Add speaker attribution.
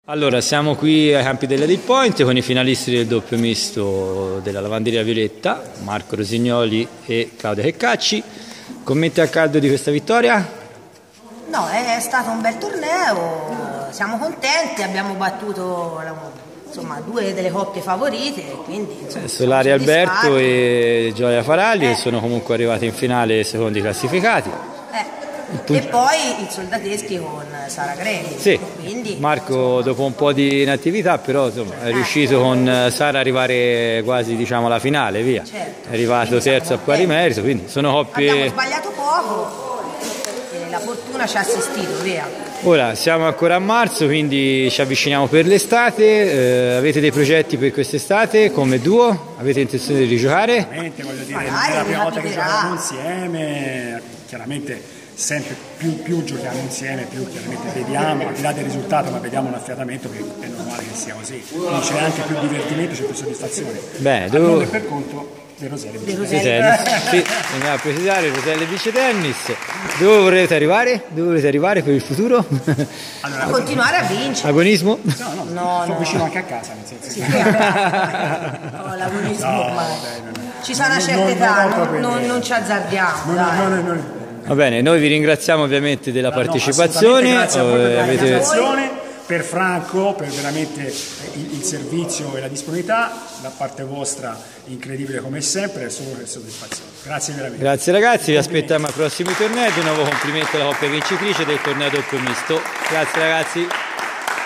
Speaker 1: Allora, siamo qui ai campi della Deep Point con i finalisti del doppio misto della Lavanderia Violetta, Marco Rosignoli e Claudia Checcacci. Commenti a caldo di questa vittoria?
Speaker 2: No, è stato un bel torneo, siamo contenti, abbiamo battuto insomma, due delle coppie favorite, quindi
Speaker 1: Solari Alberto e Gioia Faralli, che sono comunque arrivati in finale secondi classificati.
Speaker 2: E poi i soldateschi con Sara Greli.
Speaker 1: Sì,
Speaker 2: quindi,
Speaker 1: Marco dopo un po' di inattività però insomma, è riuscito con Sara a arrivare quasi diciamo alla finale, via.
Speaker 2: Certo,
Speaker 1: è arrivato terzo a pari merito, quindi sono coppie...
Speaker 2: Abbiamo sbagliato poco e la fortuna ci ha assistito, via.
Speaker 1: Ora siamo ancora a marzo, quindi ci avviciniamo per l'estate. Avete dei progetti per quest'estate come duo? Avete intenzione di rigiocare?
Speaker 3: Voglio dire, non è la prima volta che giochiamo insieme, chiaramente sempre più giochiamo insieme, più chiaramente vediamo, al di là del risultato, ma vediamo un affiatamento che è normale che sia così. Quindi c'è anche più divertimento, c'è più soddisfazione.
Speaker 1: Bene,
Speaker 3: nome per conto del Roselle Vice
Speaker 1: Tennis. Sì, andiamo a precisare Roselle Vice Tennis. Dove volete arrivare? Dove volete arrivare per il futuro?
Speaker 2: Allora, continuare a vincere.
Speaker 1: Agonismo?
Speaker 3: No, sto vicino anche a casa, nel senso.
Speaker 2: Sì, no, l'agonismo ormai. Ci sarà una certa età, non ci azzardiamo.
Speaker 1: Va bene, noi vi ringraziamo ovviamente della partecipazione.
Speaker 3: Grazie a voi per l'organizzazione, per Franco, per veramente il servizio e la disponibilità, da parte vostra incredibile come sempre, è solo per soddisfazione. Grazie veramente.
Speaker 1: Grazie ragazzi, vi aspettiamo ai prossimi tornei, di nuovo complimenti alla coppia vincitrice del torneo doppio misto. Grazie ragazzi.